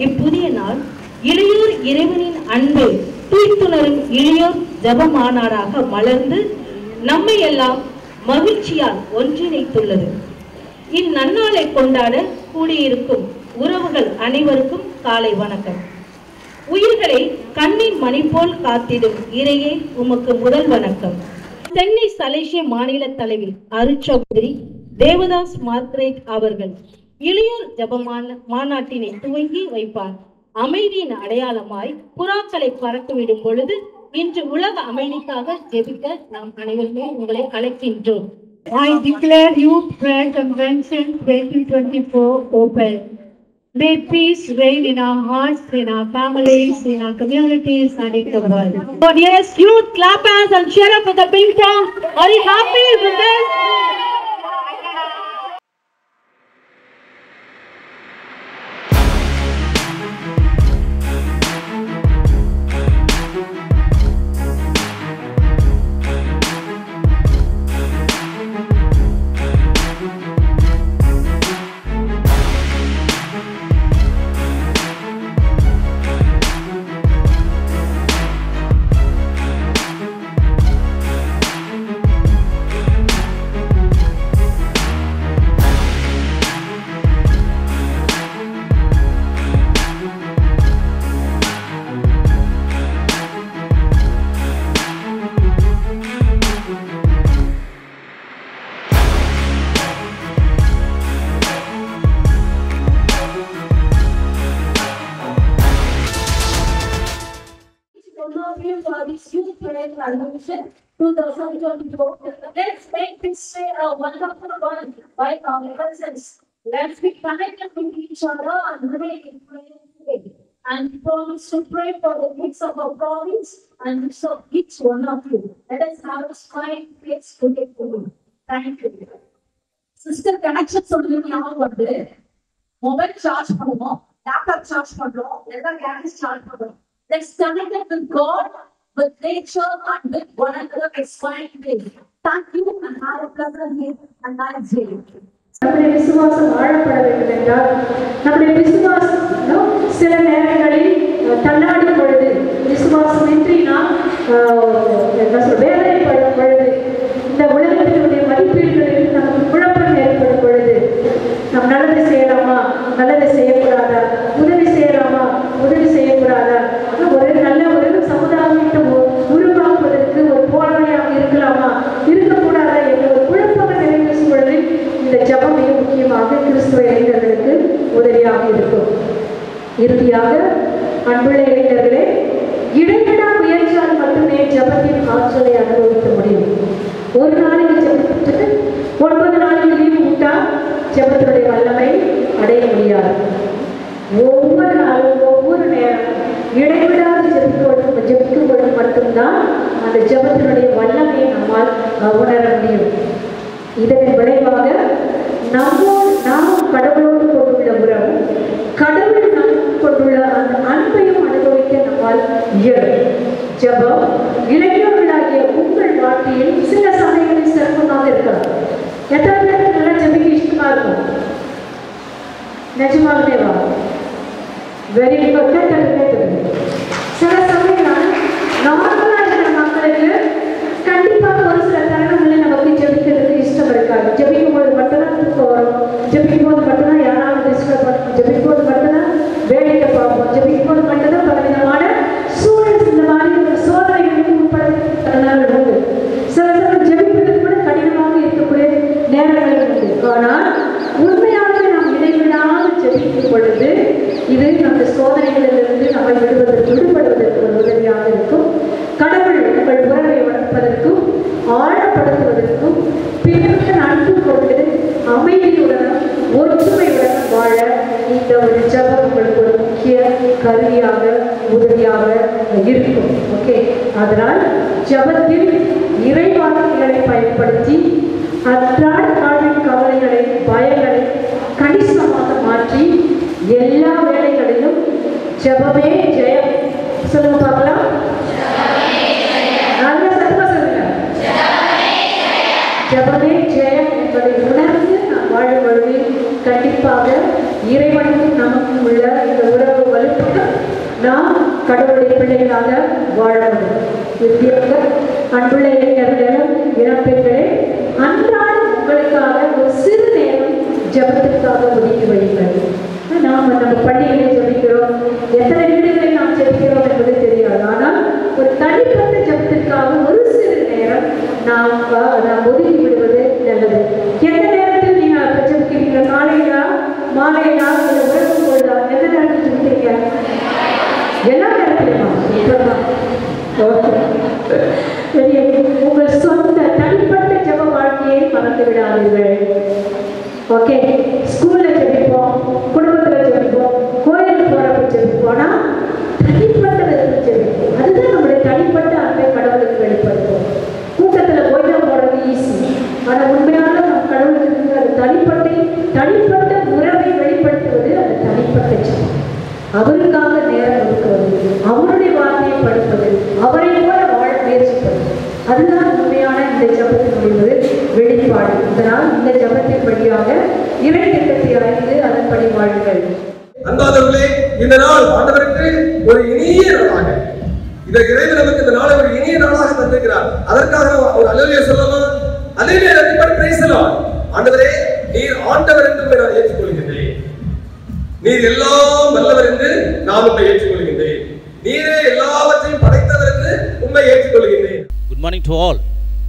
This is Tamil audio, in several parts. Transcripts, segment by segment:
இப்புதிய நாள் இளையோர் இறைவனின் அன்பு தூய்த்துணரும் இளையோர் ஜப மாநாடாக மலர்ந்து நம்மை எல்லாம் மகிழ்ச்சியால் ஒன்றிணைத்துள்ளது. இந்நன்னாளை கொண்டாட கூடியிருக்கும் உறவுகள் அனைவருக்கும் காலை வணக்கம். உயிர்களை கண்ணின் மணி போல் காத்திடும் இறையே உமக்கு முதல் வணக்கம். சென்னை சலேசிய மாநில தலைவி அருட்சகோதரி தேவதாஸ் மார்க்ரேட் அவர்கள் இளையோர் ஜப மாநாட்டினை துவங்கி வைப்பார். அமைதியின் அடையாளமாய் புறாக்களை பறக்கவிடும் பொழுது இன்று உலக அமைதிக்காக ஜெபிக்க நாம் அனைவருமே உங்களை அழைக்கின்றோம். I declare Youth Prayer Convention 2024 open. May peace reign in our hearts, in our families, in our communities, and in the world. But yes, youth, clap hands and cheer up with the big tongue. Are you happy with this? Youth Prayer Convention 2024. Let's make this day a wonderful one by our presence. Let's be connected with each other and pray in prayer today. And promise to pray for the needs of our province and serve each one of you. Let us have a smile face today for you. Thank you. Sister connection சொல்லுங்க ஞாபகம் வருது. மொபைல் சார்ஜ் பண்ணுவோம், லேப்டாப் சார்ஜ் பண்றோம், எல்லாம் கேஸ் சார்ஜ் பண்றோம். Let's connect with God, with nature, and with one another is fine today. Thank you and have a pleasant day and nice day. நம்முடைய விசுவாசம் வாழப்பட வேண்டும் என்றால் நம்முடைய விசுவாசம் சில நேரங்களில் தள்ளாடும் பொழுது, விசுவாசமின்றி நாம் வேதனைப்படும் பொழுது, இந்த உலகத்தினுடைய மதிப்பீடுகளில் நமக்கு குழப்பம் ஏற்படும் பொழுது, நாம் நல்லது செய்யலாமா, நல்லது செய்யக்கூடாதா, உதவி செய்யலாமா, உதவி செய்யக்கூடாதா, ஒரு நல்ல ஒரு சமுதாயத்தை உருவாக்குவதற்கு ஒரு போராளியாக இருக்கலாமா, இருக்கக்கூடாதா என்ற ஒரு குழப்பங்கள் நிறைவேற்றும் பொழுது இந்த ஜபம் மிக முக்கியமாக கிறிஸ்துவ இளைஞர்களுக்கு உதவியாக இருக்கும். இறுதியாக அன்புள்ள இளைஞர்களே, இடைவிடா முயற்சியால் மட்டுமே ஜபத்தின் ஆற்றலை அனுபவிக்க முடியும். ஒரு நாளைக்கு ஜபத்துக்கு 9 நாளைக்கு லீவு விட்டா ஜபத்தினுடைய வல்லமை அடைய முடியாது. ஒவ்வொரு நாளும் ஒவ்வொரு நேரம் இடைவிடாது ஜபிக்கும் பொழுது மட்டும்தான் அந்த ஜபத்தினுடைய வல்லமையை நம்மால் உணர முடியும். இதன் விளைவாக நாம் கடவுளோடு கொண்டுள்ள உறவும், கடவுள் நாம் கொண்டுள்ள அந்த அன்பையும் அனுபவிக்க நம்மால் இயலும். ஜபம் இளைஞர்களாகிய உங்கள் வாழ்க்கையில் சில சமயங்களில் சிறப்பாக இருக்கலாம். எத்தனை பேருக்கு நல்லா ஜபிக்க இஷ்டமா இருக்கும்? நிஜமாகவே வா வெரி குட். சில சமயம் நார்மலா இருக்கிற மக்களுக்கு கண்டிப்பாக ஒரு சில தருணங்களில் நமக்கு ஜபிக்கிறதுக்கு இஷ்டம் இருக்காது. ஜபிக்கும் போது மட்டும்தான் தூக்கம் வரும், ஜபிக்கும் போது மட்டும்தான் யாராவது டிஸ்டர்ப் பண்ணும், ஜபிக்கும் போது மட்டும்தான் வேலையை பார்ப்போம், ஜபிக்கும் போது மட்டும்தான் பலவிதமான சூழல் இந்த மாதிரி சோதனைகளுக்கு உட்பட உண்டு. சில சமயம் ஜபிப்பதற்கு கூட கடினமாக இருக்கக்கூடிய நேரங்கள் உண்டு. ஆனால் உண்மையாக நாம் இடைவிடாமல் ஜபிக்கும் பொழுது இது நம்ம சோதனைகளிலிருந்து நம்மை விடுபடுவதற்கு ஒரு உதவியாக இருக்கும். கடவுள் உங்கள் உறவை வளர்ப்பதற்கும் ஆழப்படுத்துவதற்கும் பிறகு அன்பு கொண்டு அமைதியுடன் ஒற்றுமையுடன் வாழ இந்த ஒரு ஜபம் உங்களுக்கு ஒரு முக்கிய கருவியாக உதவியாக இருக்கும். ஓகே, அதனால் ஜபத்தில் இறைவார்த்தைகளை பயன்படுத்தி அன்றாட வாழ்வின் கவலைகளை, பயங்களை கணிசமாக மாற்றி எல்லா வேலைகளிலும் ஜபமே ஜெயம். சொல்லுங்க பார்க்கலாம். நல்ல சத்தமா சொல்லுங்க. ஜபமே ஜெயம் என்பதை உணர்ந்து நாம் வாழும் பொழுது கண்டிப்பாக இறைவனுக்கும் நமக்கும் உள்ள இந்த உறவு பிள்ளைகளாக வாழ முடியும். இறுதியாக அன்புள்ள இளைஞர்களும் இளம்பெண்களே, அன்றாடம் உங்களுக்காக ஒரு சிறு நேரம் ஜபத்திற்காக ஒதுக்கி வைங்கள். நாம் நம்ம பள்ளிகளை ஜபிக்கிறோம், எத்தனை வீடுகளை நாம் ஜபிக்கிறோம் என்பது தெரியாது. ஆனால் ஒரு தனிப்பட்ட ஜபத்திற்காக ஒரு சிறு நேரம் நாம் ஒதுக்கி விடுவது நல்லது. எந்த நேரத்தில் நீங்க ஜபிக்கிறீங்க? காலையிலா, மாலையிலா, உறவும் பொழுதா? எந்த நேரத்தில் ஜபிக்கிறீங்க? எல்லா நேரத்திலுமா? உங்கள் சொந்த தனிப்பட்ட ஜப வாழ்க்கையை மறந்து விடாதீர்கள். ஓகே, ஸ்கூல்ல ஜபிப்போம், குடும்பத்துல ஜபிப்போம், கோயிலுக்கு போறப்ப ஜபிப்போம். ஆனா தனிப்பட்ட விதத்தில் ஜபிப்போம். அதுதான் நம்முடைய தனிப்பட்ட அன்பை கடவுளுக்கு வெளிப்படுத்தும். கூட்டத்துல கோயிலம் போறது ஈஸி, ஆனா உண்மையான நம் கடவுளுக்கு அது தனிப்பட்ட உறவை வெளிப்படுத்துவது அந்த தனிப்பட்ட ஜபம். அவருக்காக நேரம் ஒதுக்குவது, அவருடைய வார்த்தையை படிப்பது, அவரை போல வாழ முயற்சிப்பது, அதுதான் உண்மையான இந்த ஜபத்தினுடைய வெளிப்பாடு. இதனால் இந்த ஜபத்தின் வழியாக இறை திட்டத்தை அறிந்து அதன்படி வாழுங்கள். அன்பாதவர்களே, இந்த நாள் ஆண்டவருக்கு ஒரு இனிய நாளாக, இந்த இறைவன் நமக்கு இந்த நாளை ஒரு இனிய நாளாக தந்திருக்கிறார். அதற்காக ஒரு அல்லேலூயா சொல்லலாம். அல்லேலூயா, everybody praise the Lord. ஆண்டவரே, நீர் ஆண்டவர் என்று நான் ஏற்றுக்கொள்கிறேன். நீர் எல்லாம் வல்லவர் என்று நான் உம்மை ஏற்றுக்கொள்கிறேன். நீரே எல்லாவற்றையும் படைத்தவர் என்று உம்மை ஏற்றுக்கொள்கிறேன். Good morning to all.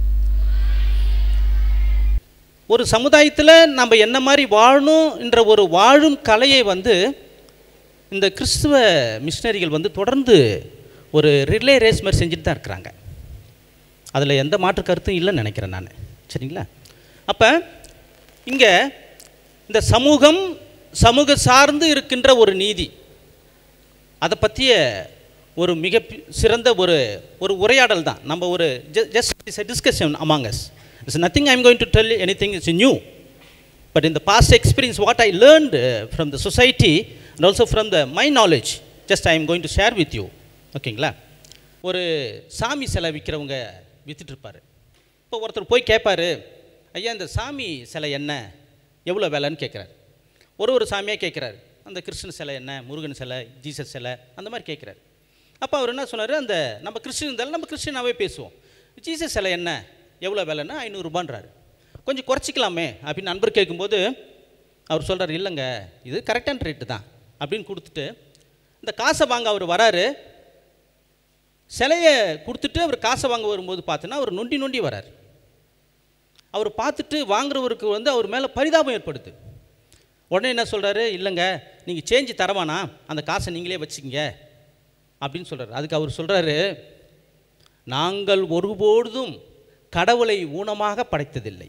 ஒரு சமுதாயத்தில் நம்ம என்ன மாதிரி வாழணும் என்ற ஒரு வாழும் கலையை இந்த கிறிஸ்துவ மிஷினரிகள் தொடர்ந்து ஒரு ரிலே ரேஸ் மாதிரி செஞ்சுட்டு தான் இருக்கிறாங்க. அதில் எந்த மாற்று கருத்தும் இல்லைன்னு நினைக்கிறேன் நான். சரிங்களா? அப்போ இங்கே இந்த சமூக சார்ந்து இருக்கின்ற ஒரு நீதி, அதை பற்றிய ஒரு மிக சிறந்த ஒரு உரையாடல் தான். நம்ம ஒரு just a discussion among us. It's nothing I'm going to tell you anything is new, but in the past experience what I learned from the society and also from my knowledge, just I am going to share with you. ஓகேங்களா? ஒரு சாமி சிலை விற்கிறவங்க விற்றுட்டு இருப்பார். இப்போ ஒருத்தர் போய் கேட்பார், ஐயா இந்த சாமி சிலை என்ன, எவ்வளோ விலைன்னு கேட்குறாரு. ஒரு சாமியாக கேட்குறாரு. அந்த கிருஷ்ணன் சிலை என்ன, முருகன் சிலை, ஜீசஸ் சிலை, அந்த மாதிரி கேட்குறாரு. அப்போ அவர் என்ன சொன்னார், அந்த நம்ம கிறிஸ்டின் இருந்தாலும் நம்ம கிறிஸ்டினாவே பேசுவோம். ஜீசஸ் சிலை என்ன, எவ்வளோ விலைன்னா 500 ரூபான்றாரு. கொஞ்சம் குறைச்சிக்கலாமே அப்படின்னு நண்பர் கேட்கும்போது அவர் சொல்கிறார், இல்லைங்க இது கரெக்டான ரேட்டு தான் அப்படின்னு கொடுத்துட்டு இந்த காசை வாங்க அவர் வராரு. சிலையை கொடுத்துட்டு அவர் காசை வாங்க வரும்போது பார்த்தோன்னா அவர் நொண்டி வரார். அவர் பார்த்துட்டு வாங்குறவருக்கு அவர் மேலே பரிதாபம் ஏற்படுது. உடனே என்ன சொல்கிறாரு, இல்லைங்க நீங்கள் சேஞ்சு தரவானா, அந்த காசை நீங்களே வச்சுக்கிங்க அப்படின்னு சொல்கிறார். அதுக்கு அவர் சொல்கிறாரு, நாங்கள் ஒருபொழுதும் கடவுளை ஊனமாக படைத்ததில்லை.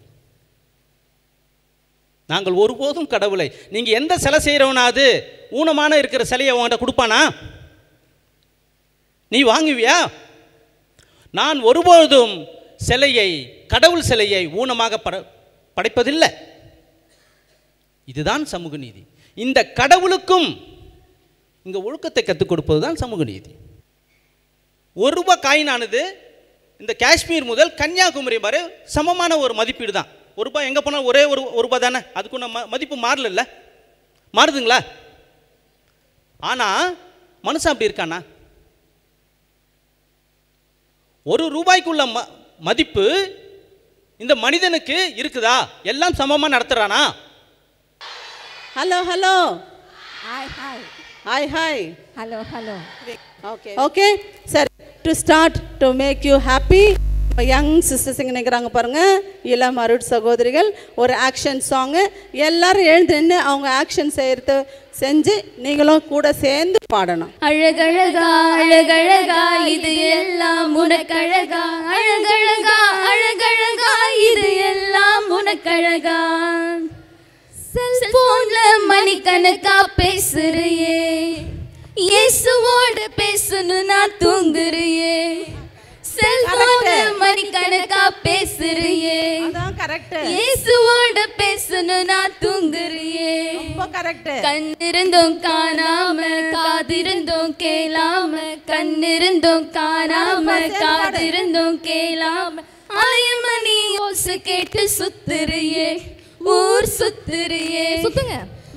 நாங்கள் ஒருபோதும் கடவுளை, நீங்கள் எந்த சிலை செய்கிறவனாவது ஊனமான இருக்கிற சிலையை அவங்கள்ட்ட கொடுப்பானா? நீ வாங்குவியா? நான் ஒருபொழுதும் கடவுள் சிலையை ஊனமாக படைப்பதில்லை. இதுதான் சமூக நீதி. இந்த கடவுளுக்கும் இங்கே ஒழுக்கத்தை கற்றுக் கொடுப்பது தான் சமூக நீதி. 1 ரூபாய் காயினானது இந்த காஷ்மீர் முதல் கன்னியாகுமரி வரை சமமான ஒரு மதிப்பீடு தான். 1 ரூபாய் எங்கே போனால் ஒரே ஒரு ரூபாய் தானே, அதுக்கு மதிப்பு மாறல, மாறுதுங்களா? ஆனால் மனுஷன் அப்படி இருக்கானா? 1 ரூபாய்க்குள்ள மதிப்பு இந்த மனிதனுக்கு இருக்குதா? எல்லாம் சமமாக நடத்துறானா? Hello hello, hi hi, hi hi, hello hello. Okay okay sir, to start to make you happy. Young sisters இங்கே நிற்கிறாங்க பாருங்கள், இளம் அருட் சகோதரிகள். ஒரு ஆக்ஷன் சாங்கு, எல்லாரும் எழுந்து நின்று அவங்க ஆக்ஷன் செஞ்சு நீங்களும் கூட சேர்ந்து பாடணும். அழகழகா அழகழகா இது எல்லாம் உனக்கழகா, அழகழகா அழகழகா இது எல்லாம் உனக்கழகா. செல்போன்ல மணிக்கணக்கா பேசுறியே, இயேசுவோட பேசணும் நான் தூங்குறியே. செல்போன்ல மணிக்கணக்கா பேசுறியே, இயேசுவோட பேசணும் நான் தூங்குறியே. கண்ணிருந்தும் காணாம காதிருந்தும் கேளாம, கண்ணிருந்தும் காணாம காதிருந்தும் கேளாம, ஆயமணி ஓசை கேட்டு சுத்துறியே, ஊர் சுத்துறியே. சுத்துங்க.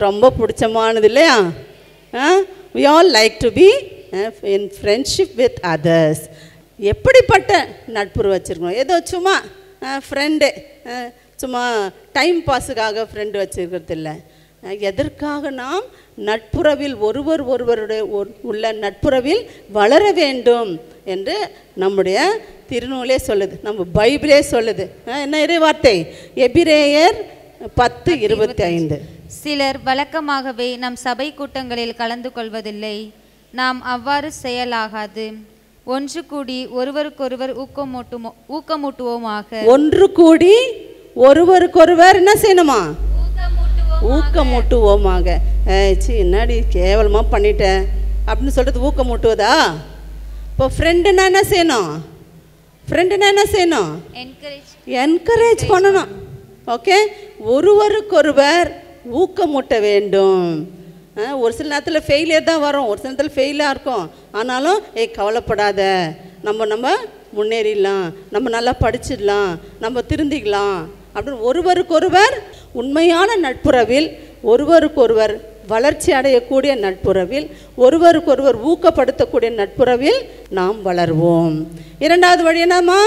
ரொம்ப பிடிச்சமானது இல்லையா? we all like to be in friendship with others. எப்படிப்பட்ட நட்புறவு வச்சுருக்கணும்? ஏதோ சும்மா ஃப்ரெண்டு, சும்மா டைம் பாஸுக்காக ஃப்ரெண்டு வச்சுருக்கிறது இல்லை. எதற்காக நாம் நட்புறவில் ஒருவருடைய உள்ள நட்புறவில் வளர வேண்டும் என்று நம்முடைய திருநூலே சொல்லுது, நம்ம பைபிளே சொல்லுது. என்ன இறை வார்த்தை? எபிரேயர் 10:25. சிலர் வழக்கமாகவே நம் சபை கூட்டங்களில் கலந்து கொள்வதில்லை. நாம் அவ்வாறு செயலாகாது. ஒன்று கூடி ஒருவருக்கொருவர் ஊக்கமூட்டுவோமாக. ஒன்று கூடி ஒருவருக்கொருவர் என்ன செய்யணுமா? ஊக்கமூட்டுவோமாக. என்னடி கேவலமாக பண்ணிட்டேன் அப்படின்னு சொல்கிறது ஊக்கமூட்டுவதா? இப்போ ஃப்ரெண்டுன்னா என்ன செய்யணும்? என்கரேஜ் பண்ணணும். ஓகே, ஒருவருக்கொருவர் ஊக்கமூட்ட வேண்டும். ஒரு சில நேரத்தில் ஃபெயிலியர் தான் வரும், ஒரு சில நேரத்தில் ஃபெயிலாக இருக்கும். ஆனாலும் கவலைப்படாத, நம்ம முன்னேறிடலாம், நம்ம நல்லா படிச்சிடலாம், நம்ம திருந்திக்கலாம் அப்படின்னு ஒருவருக்கொருவர் உண்மையான நட்புறவில், ஒருவருக்கொருவர் வளர்ச்சி அடையக்கூடிய நட்புறவில், ஒருவருக்கொருவர் ஊக்கப்படுத்தக்கூடிய நட்புறவில் நாம் வளர்வோம். இரண்டாவது வழி என்னம்மா?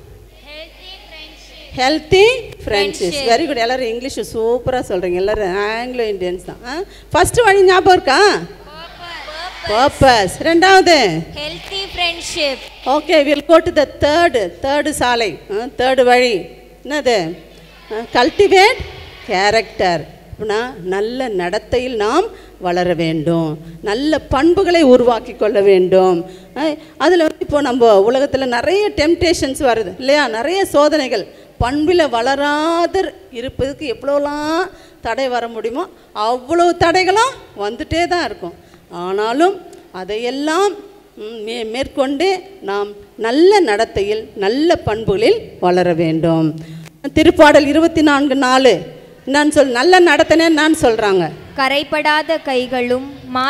Healthy friendship. Very good. எல்லாரும் இங்கிலீஷ் சூப்பராக சொல்கிறீங்க, எல்லோரும் ஆங்கிலோ இண்டியன்ஸ் தான். ஃபஸ்ட்டு வழி ஞாபகம் இருக்கா? பர்பஸ். ரெண்டாவது healthy friendship. Okay, will go to the third சாலை, தேர்டு வழி. என்னது? Cultivate character. அப்படின்னா நல்ல நடத்தையில் நாம் வளர வேண்டும், நல்ல பண்புகளை உருவாக்கி கொள்ள வேண்டும். அதில் இப்போ நம்ம உலகத்தில் நிறைய டெம்டேஷன்ஸ் வருது இல்லையா? நிறைய சோதனைகள். பண்பில் வளராத இருப்பதுக்கு எவ்வளோலாம் தடை வர முடியுமோ அவ்வளோ தடைகளும் வந்துட்டே தான் இருக்கும். ஆனாலும் அதையெல்லாம் மேற்கொண்டு நாம் நல்ல நடத்தையில், நல்ல பண்புகளில் வளர வேண்டும். திருப்பாடல் 24:4 நல்ல நடத்தனே நான் சொல்றாங்க. கரைப்படாத கைகளும்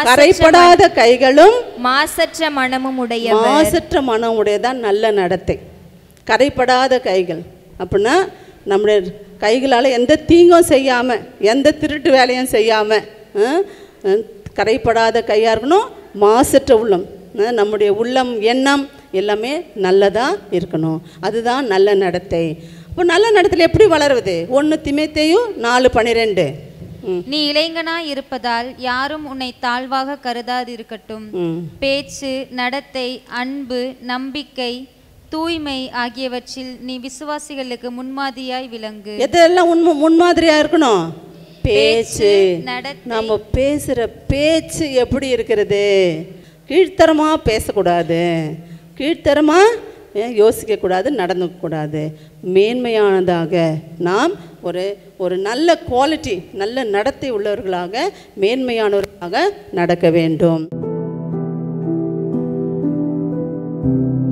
மாசற்ற மனமும் உடையதான் நல்ல நடத்தை. கரைப்படாத கைகள் அப்படின்னா நம்முடைய கைகளால் எந்த தீங்கும் செய்யாமல், எந்த திருட்டு வேலையும் செய்யாமல் கரைப்படாத கையாக இருக்கணும். மாசற்ற உள்ளம், நம்முடைய உள்ளம் எண்ணம் எல்லாமே நல்லதாக இருக்கணும். அதுதான் நல்ல நடத்தை. இப்போ நல்ல நடத்தையில் எப்படி வளருவது? 1 தீமோத்தேயு 4:12. நீ இளைஞனாய் இருப்பதால் யாரும் உன்னை தாழ்வாக கருதாதிருக்கட்டும். பேச்சு, நடத்தை, அன்பு, நம்பிக்கை, தூய்மை ஆகியவற்றில் நீ விசுவாசிகளுக்கு முன்மாதிரியாய் விளங்கு. எதெல்லாம் முன்மாதிரியா இருக்கணும்? பேச்சு, நம்ம பேசுற பேச்சு எப்படி இருக்கிறது? கீழ்த்தரமா பேசக்கூடாது, கீழ்த்தரமா யோசிக்கக்கூடாது, நடந்துக்கூடாது. மேன்மையானதாக நாம் ஒரு நல்ல குவாலிட்டி, நல்ல நடத்தை உள்ளவர்களாக, மேன்மையானவர்களாக நடக்க வேண்டும்.